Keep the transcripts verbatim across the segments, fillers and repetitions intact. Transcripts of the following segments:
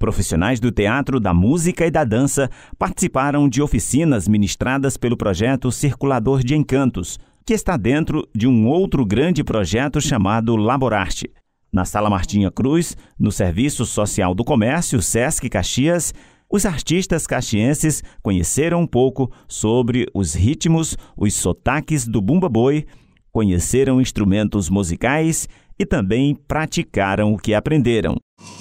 Profissionais do teatro, da música e da dança participaram de oficinas ministradas pelo projeto Circulador de Encantos, que está dentro de um outro grande projeto chamado Laborarte. Na Sala Martinha Cruz, no Serviço Social do Comércio, Sesc Caxias, os artistas caxienses conheceram um pouco sobre os ritmos, os sotaques do bumba boi, conheceram instrumentos musicais e também praticaram o que aprenderam.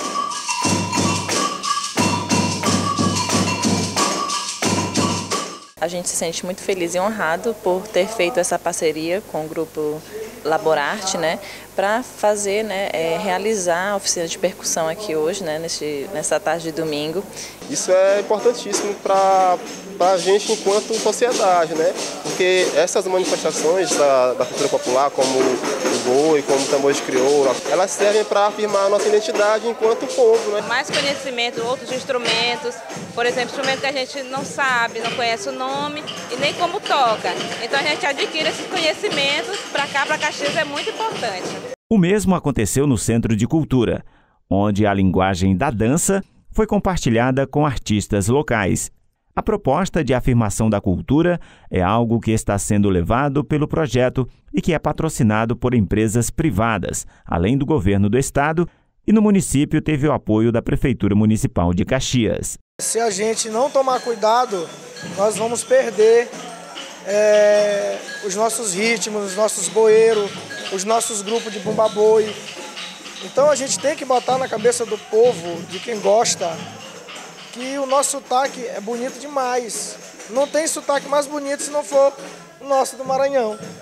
A gente se sente muito feliz e honrado por ter feito essa parceria com o grupo Laborarte, né, para fazer, né, é, realizar a oficina de percussão aqui hoje, né, nesse, nessa tarde de domingo. Isso é importantíssimo para a gente enquanto sociedade, né, porque essas manifestações da, da cultura popular, como o boi, como o tambor de crioula, elas servem para afirmar a nossa identidade enquanto povo, né. Mais conhecimento, outros instrumentos, por exemplo, instrumento que a gente não sabe, não conhece o nome e nem como toca. Então a gente adquire esses conhecimentos para cá, para Caxias, é muito importante. O mesmo aconteceu no Centro de Cultura, onde a linguagem da dança foi compartilhada com artistas locais. A proposta de afirmação da cultura é algo que está sendo levado pelo projeto e que é patrocinado por empresas privadas, além do governo do estado, e no município teve o apoio da Prefeitura Municipal de Caxias. Se a gente não tomar cuidado, nós vamos perder é, os nossos ritmos, os nossos boeiros, os nossos grupos de bumba boi. Então a gente tem que botar na cabeça do povo, de quem gosta, que o nosso sotaque é bonito demais. Não tem sotaque mais bonito se não for o nosso do Maranhão.